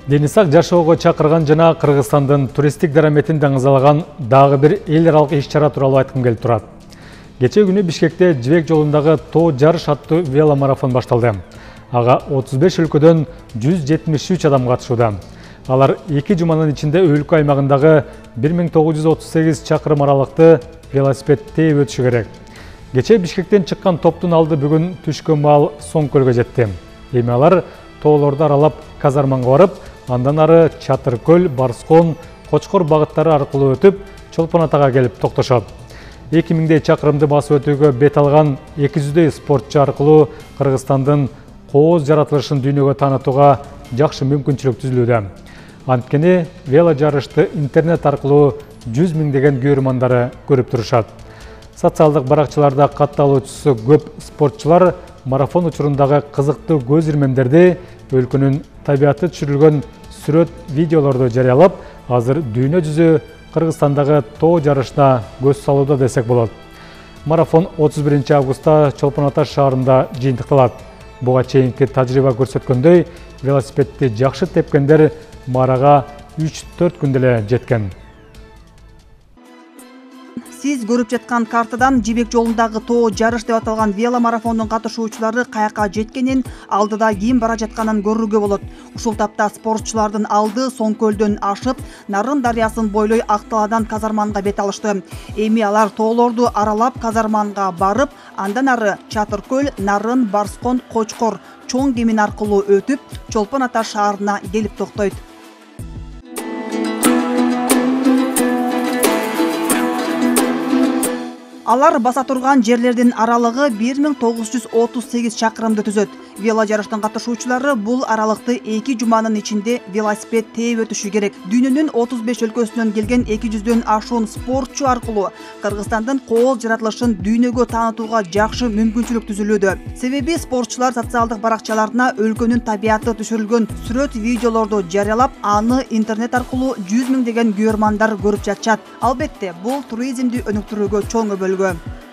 Дени сак жашоого чакырган жана Кыргызстандын туристтик дараметин даңызалаган дагы бир эл аралык иш-чара тууралуу айткым келип турат. Кече күнү Бишкекте Жибек жолундагы Тоо жарыш аттуу веломарафон башталды. Ага 35 өлкөдөн 173 адам катышууда. Алар 2 жуманын ичинде өлкө аймагындагы 1938 чакырым аралыкты велосипед тээп өтүшү керек. Кече Бишкектен чыккан топтун алды бүгүн түшкө маал Соңкөлгө жетти. Эми алар тоолорду аралап казарманга барып, андан ары Чатыркөл, Барскон, Кочкор багыттары аркылуу өтүп, Чолпон Атага келип токтошот. 2000 чакырымды басып өтүүгө бет алган 200 спортчу аркылуу Кыргызстандын кооз жаратылышын дүйнөгө таанытууга жакшы мүмкүнчүлүк түзүлүүдө. Анткени вело жарышты интернет аркылуу 100 миңдеген көрөрмандары көрүп турушат. Социалдык баракчаларда катталуучусу көп спортчулар марафон учурундагы кызыктуу көз ирмемдерди, өлкөнүн табияты түшүрүлгөн сүрөт видеолорду жарыялап, азыр дүйнө жүзү Кыргызстандагы Тоо жарышына көз салууда десек болот. Марафон 31 августта Чолпон Ата шаарында жыйынтыкталат. Буга чейинки тажрыйба көрсөткөндөй, велосипедти жакшы тепкендер марага 3-4 күндө эле жеткен. Сиз көрүп жаткан картадан Жибек жолундагы Тоо жарыш деп аталган веломарафондун катышуучулары каяка жеткенин, алдыда ким бара жатканын көрүүгө болот. Ушул тапта спортчулардын алды Соңкөлдөн ашып, Нарын дарыясын бойлой Акталадан казарманга бет алышты. Эми алар тоолорду аралап казарманга барып, андан ары Чатыркөл, Нарын, Барскон, Кочкор чоң кемин аркылуу өтүп, Чолпон Ата шаарына келип токтойт. Алар баса турган жерлердин аралыгы 1938 чакырымды түзөт. Вело жарыштын катышуучулары бул аралыкты 2 жуманын ичинде велосипед тээп өтүшү керек. Дүйнөнүн 35 өлкөсүнөн келген 200дөн ашуун спортчу аркылуу Кыргызстандын кооз жаратылышын дүйнөгө таанытууга жакшы мүмкүнчүлүк түзүлүүдө. Себеби спортчулар социалдык баракчаларына өлкөнүн табияты түшүрүлгөн сүрөт видеолорду жарыялап, аны интернет аркылуу 100 миңдеген көрөрмандар көрүп жатышат. Албетте, бул туризмди өнүктүрүүгө чоң өбөлгө.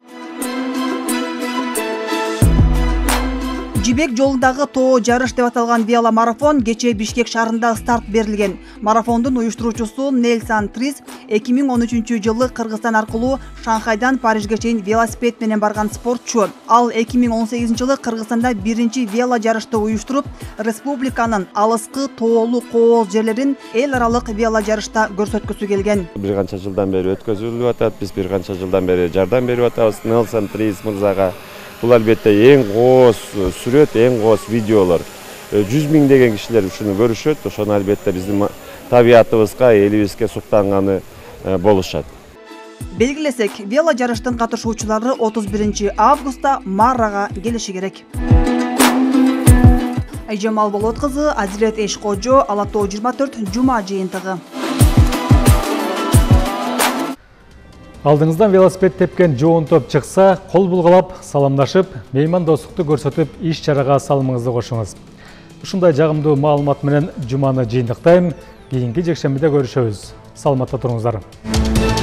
Жибек жолундагы Тоо жарыш деп аталган веломарафон кече Бишкек шаарында старт берилген. Марафондун уюштуруучусу Нельсон Трис 2013 жылы Кыргызстан аркылуу Шанхайдан Парижге чейин велосипед менен барган спортчу. Ал 2018 жылы Кыргызстанда биринчи вело жарышты уюштуруп, республиканын алыскы тоолуу кооз жерлерин эл аралык вело жарышта көрсөткүсү келген. Бир канча жылдан бери өткөзүлүп атат. Биз бир канча жылдан бери жардам берип атабыз Нельсон Трис мырзага. Бул албетте эң кооз сүрөт, эң кооз видеолор. 100 миңдеген кишилер ушуну көрүшөт. Ошону албетте биздин табиятыбызга, элибизге суктанганы болушат. Белгилесек, вело жарыштын катышуучулары 31 августта Марага келиши керек. Айжамал Болот кызы, Азирет Эшкожо, Ала Тоо 24 жума жыйынтыгы. Алдыңыздан велосипед тепкен жоон топ чыкса, кол булгалап, саламдашып, меймандостукту көрсөтүп, иш-чарага салымыңызды кошуңуз. Ушундай жагымдуу маалымат менен жуманы жыйынтыктайм. Кийинки жекшембиде көрүшөбүз. Саламатта туруңуздар.